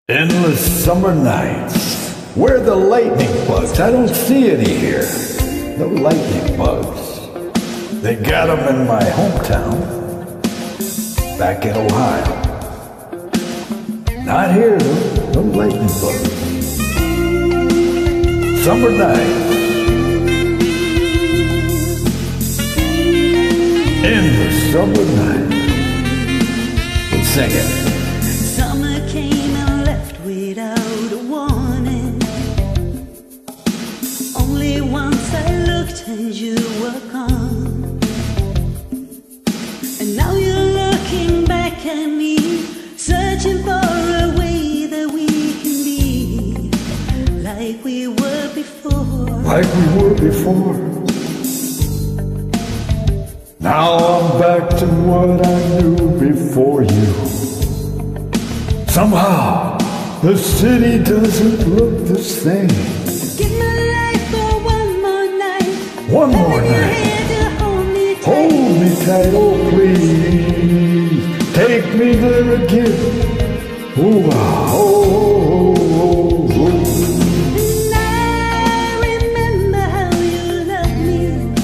Endless summer nights. Where are the lightning bugs? I don't see any here. No lightning bugs. They got them in my hometown, back in Ohio. Not here though, no lightning bugs. Summer night. Endless summer night. Let's sing it. Summer came and left without a warning. Only once I looked and you were gone. And now you're looking back at me, searching for a way that we can be like we were before. Like we were before. Now I'm back to what I knew before you. Somehow, the city doesn't look the same. Give my life for one more night. One more night. Hold me tight, oh please. Take me there again. Ooh, ah, oh, oh, oh, oh. And I remember how you loved me.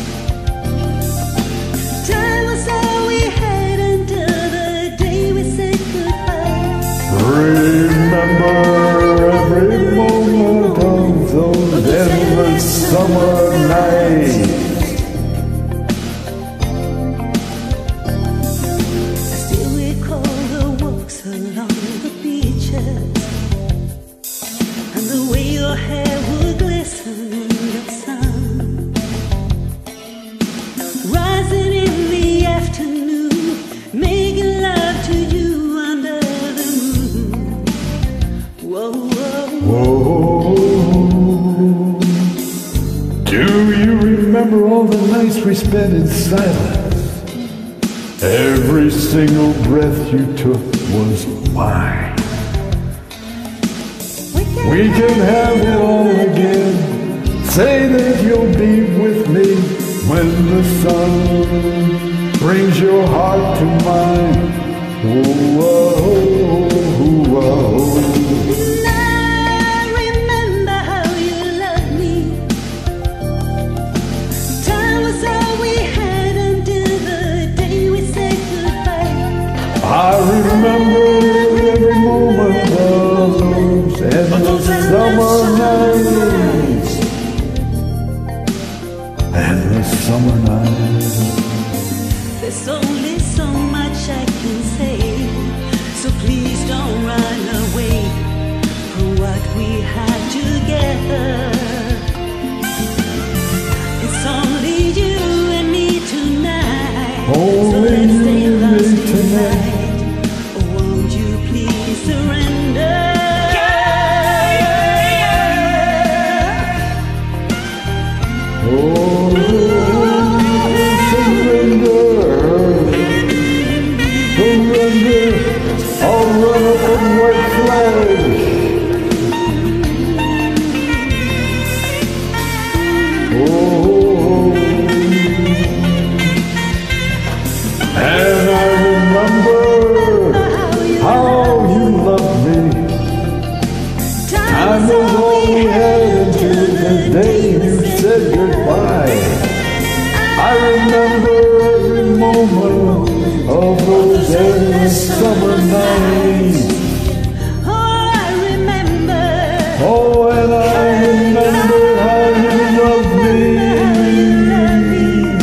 Time was all we had until the day we said goodbye. Remember every moment of those endless summer nights. I still recall the walks along the beaches and the way your hair would glisten in the sun. Rising in the afternoon, making love to you under the moon. Whoa, whoa, Whoa. Do you remember all the nights we spent in silence? Every single breath you took was mine. We can have it all again. Say that you'll be with me when the sun brings your heart to mine. Whoa, whoa, whoa, whoa. And I remember how you loved me. Time was all we had until the day we said goodbye. I remember every moment of those endless summer nights. Endless summer nights. There's only so much I can say, so please don't run away from what we had together. It's only you and me tonight, so Only let's stay you and lost me tonight. tonight. Oh, won't you please surrender? Oh, surrender, surrender. I'll run up a white flag. Oh, and I remember how you loved me. Time was all we had until the day you said goodbye. I remember every moment of those endless summer nights. Oh, I remember. Oh, and I remember how you loved me.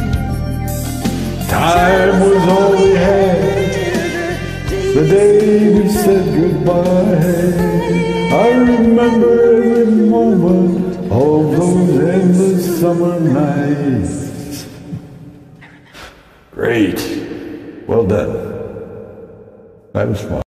Time was all we had, the day we said goodbye. I remember every moment of those endless summer nights. Great. Well done. That was fun.